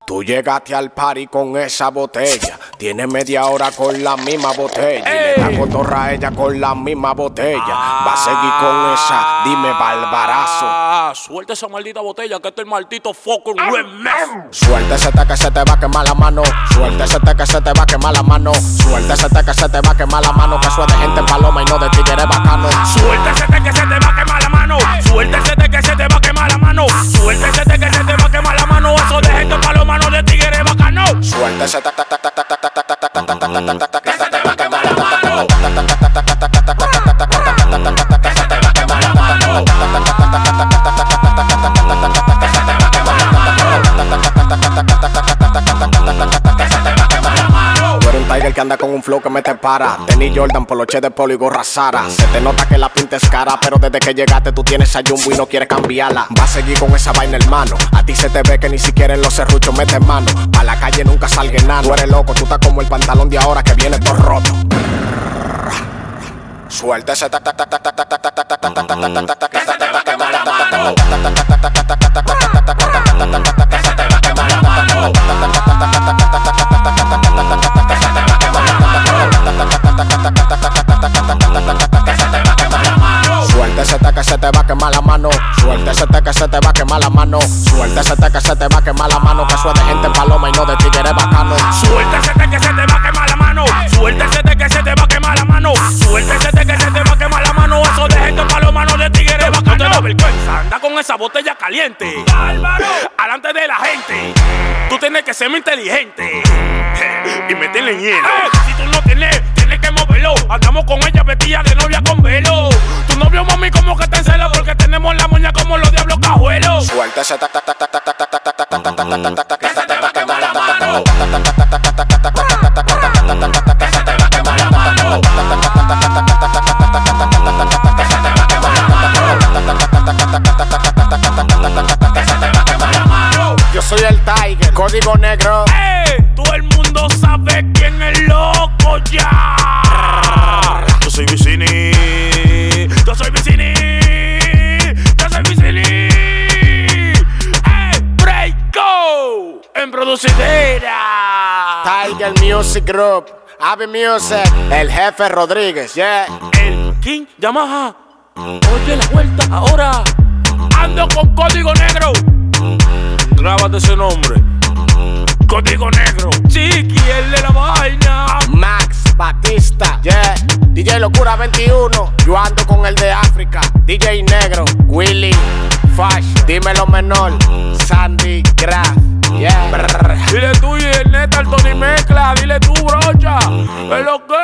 Tú llegaste al party con esa botella. Tienes media hora con la misma botella. Y le da cotorra a ella con la misma botella. Va a seguir con esa, dime Barbarazo. Suelta esa maldita botella que este es el maldito foco remix. Suelta ese que se te va a quemar la mano. Suelta ese que se te va a quemar la mano. Suelta ese que se te va a quemar la mano. Que eso es de gente paloma y no de tigre bacano. Suelta ese que se te va a quemar la mano. Suelta ese que se te va a quemar la mano. Suelta ese que se te va a quemar la mano. Eso de gente paloma, no de tigre bacano. Suelta ese Tiger que anda con un flow que me te para. Tenis Jordan, poloche de polo y gorra Sara. Se te nota que la pinta es cara, pero desde que llegaste tú tienes a Jumbo y no quieres cambiarla. Va a seguir con esa vaina, hermano. A ti se te ve que ni siquiera en los serruchos metes mano. Pa' la calle nunca salga enano. Tú eres loco, tú estás como el pantalón de ahora que viene todo roto. Suelta ese Suelta ese que se te va a quemar la mano. Suelta ese que se te va a quemar la mano. Suelta ese que se te va a quemar la mano. Que eso es de gente paloma y no de tigre bacano. Suelta ese que se te va a quemar la mano. Suelta ese que se te va a quemar la mano. Suelta ese que se te va a quemar la mano. Eso de gente paloma, no de tigre bacano. No te da vergüenza, anda con esa botella caliente. Álvaro, alante de la gente. Tú tienes que ser muy inteligente y meterle en hielo. Si tú no tienes que moverlo. Andamos con ella vestida de novia con velo. Tu novio, mami, como que está en celo porque tenemos la moña como los diablos cajuelos. Suelta ese Yo soy el Tiger, código negro. Todo el mundo sabe quién es loco ya. Yo soy Vicini. Yo soy Vicini. Yo soy Vicini. Breako en producidera. Tiger Music Group, Ave Music, el jefe Rodríguez, yeah. El King Yamaha. Oye la vuelta ahora. Ando con código negro. Grábate ese nombre. Código negro. Chiqui, el de la vaina. Max Batista, yeah. DJ Locura 21. Yo ando con el de África. DJ Negro, Willy, Fash, dímelo menor, Sandy Graf, yeah. Dile tú y el neta, el Tony Mezcla. Dile tú, brocha. Es lo que